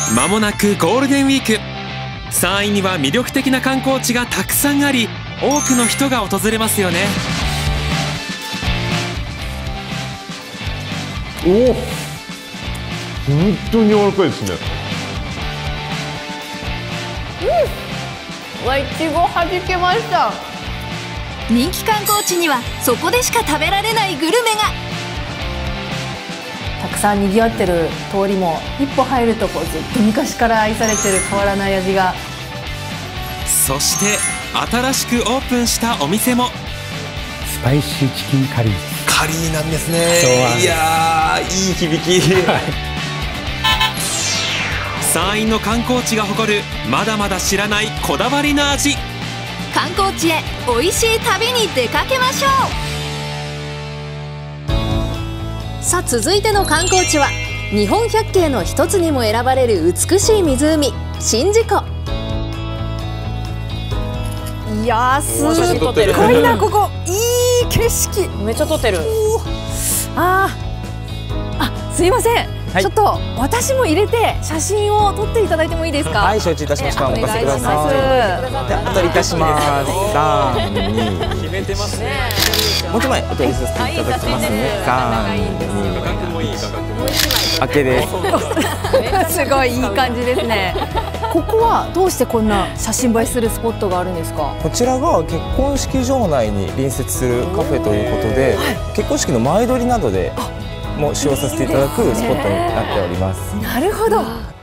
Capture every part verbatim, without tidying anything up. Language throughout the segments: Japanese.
まもなくゴールデンウィーク。山陰には魅力的な観光地がたくさんあり、多くの人が訪れますよね。 おお、本当に柔らかいですね。 うん、わ、いちごはじけました。 人気観光地にはそこでしか食べられないグルメが。 たくさん賑わってる通りも一歩入るとこうずっと昔から愛されてる変わらない味が。 そして新しくオープンしたお店もスパイシーチキンカリーです。 カリーなんですね。いやー、いい響き。 山陰の観光地が誇るまだまだ知らないこだわりの味。 観光地へ美味しい旅に出かけましょう。さあ、続いての観光地は日本百景の一つにも選ばれる美しい湖、宍道湖。 いやー、すごいな、ここいい景色。めっちゃ撮ってる。あーあ、すいません、はい、ちょっと私も入れて写真を撮っていただいてもいいですか。 はい、承知いたしました。お任せください。じゃあ、お取りいたします。三、二。決めてますね。もう一枚お取りさせていただきますね。三、二。価格もいい価格。明けです。 すごいいい感じですね。ここはどうしてこんな写真映えするスポットがあるんですか。 こちらが結婚式場内に隣接するカフェということで、結婚式の前撮りなどでも使用させていただくスポットになっております。 なるほど。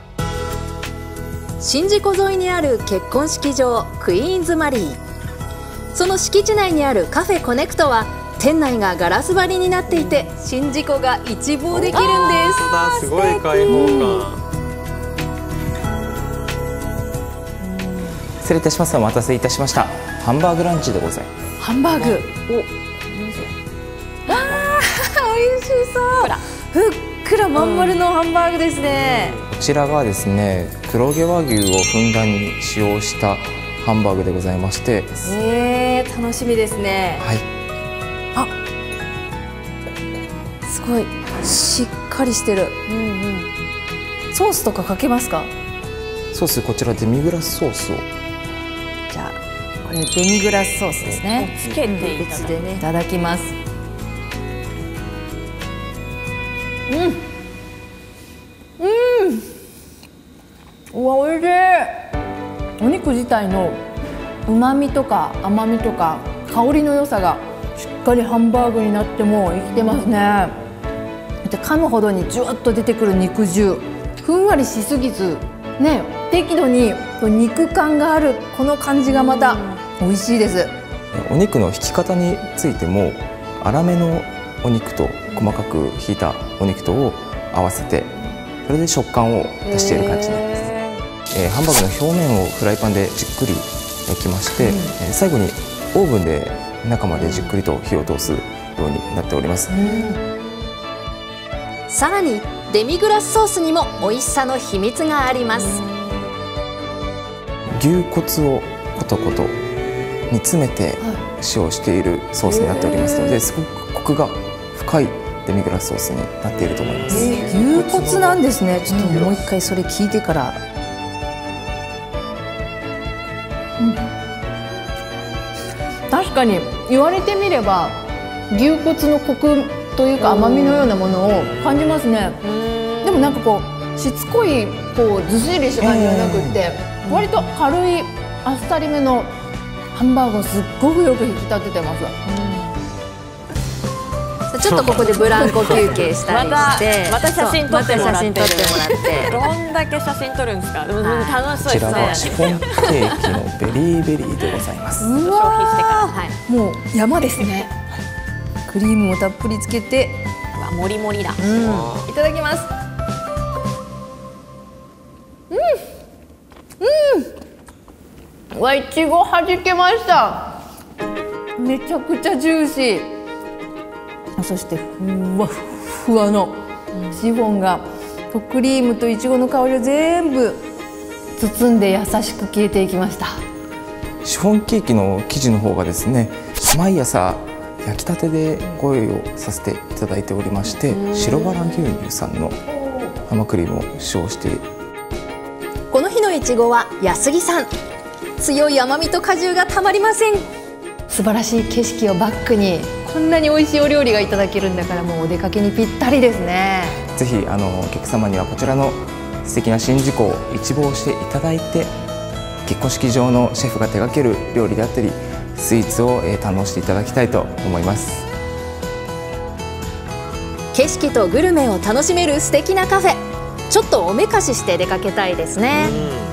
宍道湖沿いにある結婚式場クイーンズマリー。その敷地内にあるカフェコネクトは店内がガラス張りになっていて、宍道湖が一望できるんです。 すごい開放感。 失礼いたします。お待たせいたしました。ハンバーグランチでございます。 ハンバーグ。お、ああ、美味しそう。ふっくらまん丸のハンバーグですね。 こちらがですね、黒毛和牛をふんだんに使用したハンバーグでございまして。 ええ、楽しみですね。 はい。 あ、すごいしっかりしてる。うんうん。ソースとかかけますか。 ソース、こちらデミグラスソースを。 じゃあこれデミグラスソースですね。つけて別でね、いただきます。うんうん、うわ、おいしい。お肉自体の旨味とか甘みとか香りの良さがしっかりハンバーグになっても生きてますね。で、噛むほどにジュワッと出てくる肉汁、ふんわりしすぎずね、適度に肉感があるこの感じがまた美味しいです。 お肉の引き方についても粗めのお肉と細かく引いたお肉とを合わせて、それで食感を出している感じになります。えー、ハンバーグの表面をフライパンでじっくり焼きまして、うん、えー、最後にオーブンで中までじっくりと火を通すようになっております。うん、 さらにデミグラスソースにも美味しさの秘密があります。 牛骨をことこと煮詰めて使用しているソースになっておりますので、すごくコクが深いデミグラスソースになっていると思います。 えー、牛骨なんですね。ちょっともう一回それ聞いてから。うん、確かに言われてみれば牛骨のコクというか甘みのようなものを感じますね。でもなんかこうしつこいこうずっしりした感じじゃなくって、えー、割と軽いあっさりめのハンバーグをすっごくよく引き立ててます。 うん、ちょっとここでブランコ休憩したりして、 また写真撮ってもらって、 どんだけ写真撮るんですか。うん、楽しそうですね。 こちらはシフォンケーキのベリーベリーでございます。 消費してから、はい、もう山ですね。クリームをたっぷりつけて、 わ、もりもりだ。 うん、いただきます。うんうん、わ、いちごはじけました。めちゃくちゃジューシー。そしてふわふわのシフォンがクリームといちごの香りを全部包んで優しく消えていきました。 シフォンケーキの生地の方がですね、毎朝焼きたてでご用意をさせていただいておりまして、白バラ牛乳さんの生クリームを使用していちごは安木さん。強い甘みと果汁がたまりません。 素晴らしい景色をバックにこんなに美味しいお料理がいただけるんだから、もうお出かけにぴったりですね。 ぜひあのお客様にはこちらの素敵な宍道湖を一望していただいて、結婚式場のシェフが手掛ける料理であったりスイーツを、えー、堪能していただきたいと思います。 景色とグルメを楽しめる素敵なカフェ、ちょっとおめかしして出かけたいですね。